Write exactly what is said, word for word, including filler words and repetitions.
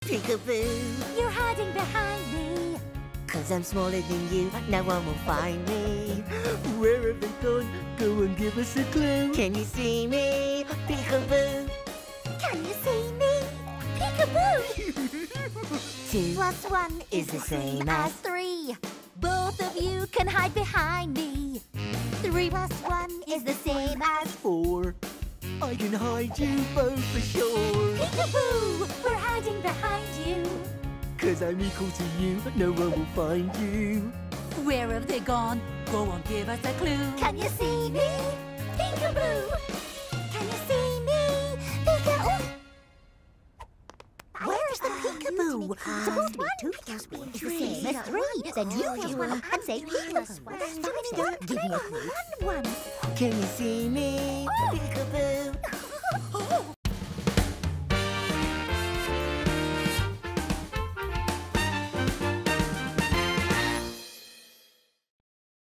Peekaboo. You're hiding behind me. Cause I'm smaller than you, no one will find me. Where have they gone? Go and give us a clue. Can you see me? Peekaboo. Can you see me? Peekaboo. Two Plus one is the same as three. Both of you can hide behind me. Three plus one is the same as four. I can hide you both for sure. Peekaboo. We're hiding behind you. Cause I'm equal to you, no one will find you. Where have they gone? Go on, give us a clue. Can you see me? Peekaboo. Can you see me? Peekaboo. Where's the peekaboo? Suppose one plus one is the same as three. Then you plus one and say peekaboo. Give me a clue. One, one. Can you see me? Peekaboo.